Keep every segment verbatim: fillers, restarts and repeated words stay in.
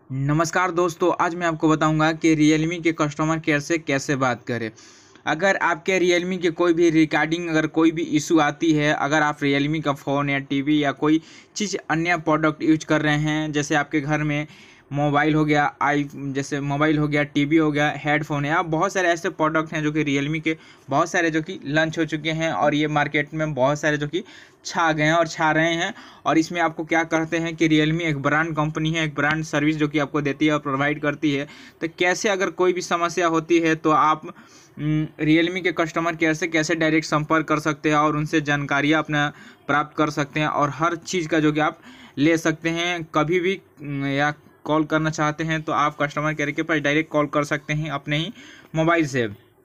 नमस्कार दोस्तों, आज मैं आपको बताऊंगा कि Realme के कस्टमर केयर से कैसे बात करें। अगर आपके Realme के कोई भी रिगार्डिंग अगर कोई भी इशू आती है, अगर आप Realme का फ़ोन या टीवी या कोई चीज़ अन्य प्रोडक्ट यूज कर रहे हैं, जैसे आपके घर में मोबाइल हो गया, आई जैसे मोबाइल हो गया, टीवी हो गया, हेडफोन है, आप बहुत सारे ऐसे प्रोडक्ट हैं जो कि Realme के बहुत सारे जो कि लॉन्च हो चुके हैं और ये मार्केट में बहुत सारे जो कि छा गए हैं और छा रहे हैं। और इसमें आपको क्या करते हैं कि Realme एक ब्रांड कंपनी है, एक ब्रांड सर्विस जो कि आपको देती है और प्रोवाइड करती है। तो कैसे अगर कोई भी समस्या होती है तो आप Realme के कस्टमर केयर से कैसे डायरेक्ट संपर्क कर सकते हैं और उनसे जानकारियाँ अपना प्राप्त कर सकते हैं और हर चीज़ का जो कि आप ले सकते हैं। कभी भी अम, या कॉल करना चाहते हैं तो आप कस्टमर केयर के पास डायरेक्ट कॉल कर सकते हैं अपने ही मोबाइल से।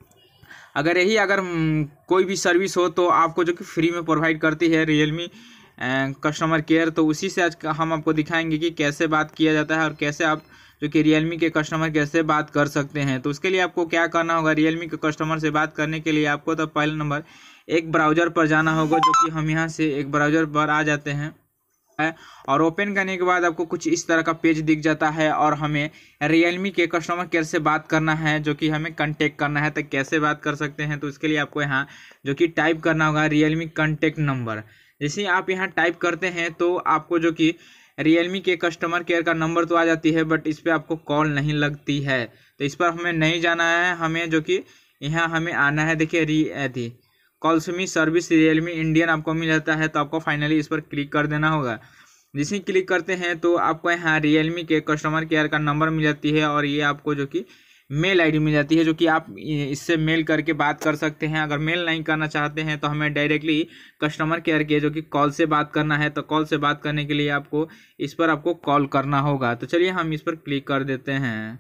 अगर यही अगर हम्म, कोई भी सर्विस हो तो आपको जो कि फ्री में प्रोवाइड करती है Realme कस्टमर केयर, तो उसी से आज हम आपको दिखाएंगे कि कैसे बात किया जाता है और कैसे आप जो कि Realme के कस्टमर केयर से बात कर सकते हैं। तो उसके लिए आपको क्या करना होगा, Realme के कस्टमर से बात करने के लिए आपको तो पहला नंबर एक ब्राउज़र पर जाना होगा, जो कि हम यहाँ से एक ब्राउज़र पर आ जाते हैं है और ओपन करने के बाद आपको कुछ इस तरह का पेज दिख जाता है और हमें Realme के कस्टमर केयर से बात करना है, जो कि हमें कांटेक्ट करना है। तो कैसे बात कर सकते हैं, तो इसके लिए आपको यहाँ जो कि टाइप करना होगा Realme कांटेक्ट नंबर। जैसे ही आप यहाँ टाइप करते हैं तो आपको जो कि Realme के कस्टमर केयर का नंबर तो आ जाती है, बट इस पर आपको कॉल नहीं लगती है। तो इस पर हमें नहीं जाना है, हमें जो कि यहाँ हमें आना है। देखिए री थी calls me service Realme Indian आपको मिल जाता है, तो आपको फाइनली इस पर क्लिक कर देना होगा। जिसे क्लिक करते हैं तो आपको यहाँ Realme के कस्टमर केयर का नंबर मिल जाती है और ये आपको जो कि मेल आईडी मिल जाती है, जो कि आप इससे मेल करके बात कर सकते हैं। अगर मेल नहीं करना चाहते हैं तो हमें डायरेक्टली कस्टमर केयर के जो कि कॉल से बात करना है, तो कॉल से बात करने के लिए आपको इस पर आपको कॉल करना होगा। तो चलिए हम इस पर क्लिक कर देते हैं।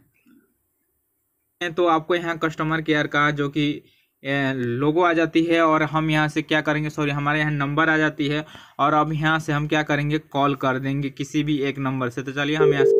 तो आपको यहाँ कस्टमर केयर का जो कि लोगो आ जाती है और हम यहाँ से क्या करेंगे, सॉरी हमारे यहाँ नंबर आ जाती है और अब यहाँ से हम क्या करेंगे, कॉल कर देंगे किसी भी एक नंबर से। तो चलिए हम यहाँ से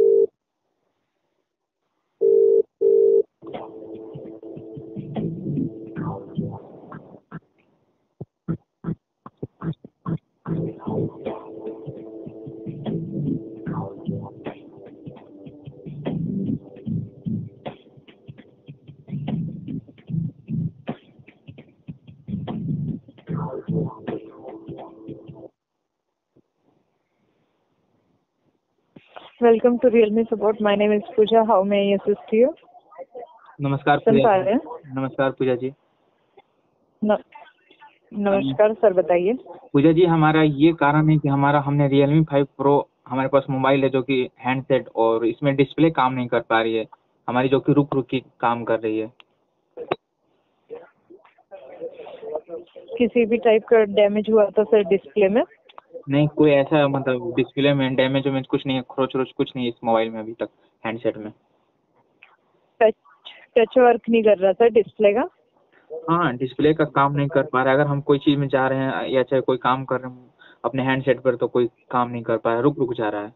Welcome to Realme Support. My name is Pooja. How may I assist you? नमस्कार सुन पूजा पा जी। रहे हैं? नमस्कार पूजा जी। न, नमस्कार सर, बताइए। पूजा जी, हमारा ये कारण है कि हमारा हमने Realme फाइव प्रो हमारे पास मोबाइल है जो कि हैंडसेट, और इसमें डिस्प्ले काम नहीं कर पा रही है हमारी, जो कि रुक रुक के काम कर रही है। किसी भी टाइप का डैमेज हुआ था सर डिस्प्ले में? नहीं, कोई ऐसा मतलब डिस्प्ले में डैमेज वेमेज कुछ नहीं है, खरोच वरोच कुछ नहीं है इस मोबाइल में अभी तक, हैंडसेट में। टच टच वर्क नहीं कर रहा था डिस्प्ले का? हाँ, डिस्प्ले का काम नहीं कर पा रहा है। अगर हम कोई चीज़ में जा रहे हैं या चाहे कोई काम कर रहे हैं अपने हैंडसेट पर, तो कोई काम नहीं कर पा रहा है, रुक रुक जा रहा है।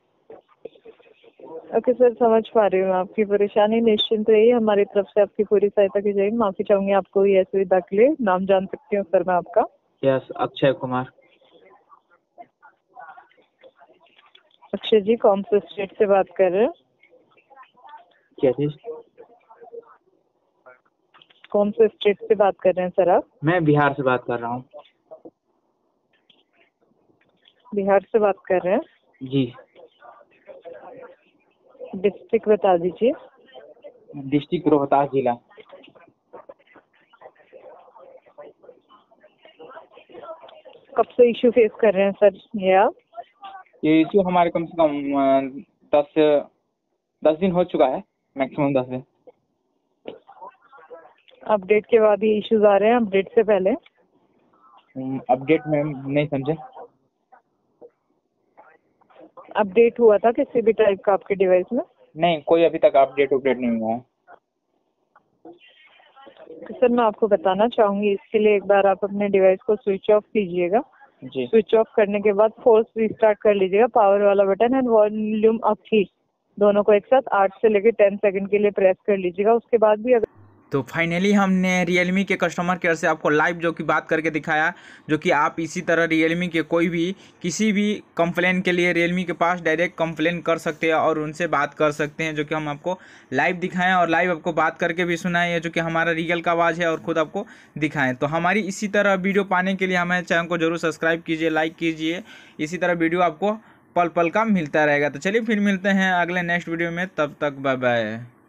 ओके सर, समझ पा रही हूँ आपकी परेशानी। निश्चिंत रहिए, हमारी तरफ से आपकी पूरी सहायता की जाएगी। माफी चाहूंगी आपको ये असुविधा के लिए। नाम जान सकती हूँ सर मैं आपका? यस, अक्षय कुमार। अक्षय जी, कौन से स्टेट से बात कर रहे हैं? क्या चीज़? कौन से स्टेट से बात कर रहे हैं सर आप? मैं बिहार से बात कर रहा हूँ। बिहार से बात कर रहे हैं? जी। डिस्ट्रिक्ट बता दीजिए। डिस्ट्रिक्ट रोहतास जिला। कब से इश्यू फेस कर रहे हैं सर ये आप? ये इशू हमारे कम से कम अ, दस दस दिन हो चुका है, मैक्सिमम दस दिन। अपडेट के बाद ये इश्यूज आ रहे हैं, अपडेट से पहले? अपडेट में नहीं समझे। अपडेट हुआ था किसी भी टाइप का आपके डिवाइस में? नहीं, कोई अभी तक अपडेट अपडेट नहीं हुआ है। तो सर मैं आपको बताना चाहूंगी, इसके लिए एक बार आप अपने डिवाइस को स्विच ऑफ कीजिएगा। जी। स्विच ऑफ करने के बाद फोर्स रीस्टार्ट कर लीजिएगा। पावर वाला बटन एंड वॉल्यूम अप की दोनों को एक साथ आठ से लेकर टेन सेकंड के लिए प्रेस कर लीजिएगा। उसके बाद भी अगर तो फाइनली हमने रियलमी के कस्टमर केयर से आपको लाइव जो कि बात करके दिखाया, जो कि आप इसी तरह रियलमी के कोई भी किसी भी कंप्लेन के लिए रियलमी के पास डायरेक्ट कंप्लेन कर सकते हैं और उनसे बात कर सकते हैं, जो कि हम आपको लाइव दिखाएं और लाइव आपको बात करके भी सुनाएं, जो कि हमारा रियल का आवाज़ है और ख़ुद आपको दिखाएं। तो हमारी इसी तरह वीडियो पाने के लिए हमारे चैनल को जरूर सब्सक्राइब कीजिए, लाइक कीजिए। इसी तरह वीडियो आपको पल पल का मिलता रहेगा। तो चलिए फिर मिलते हैं अगले नेक्स्ट वीडियो में, तब तक बाय बाय।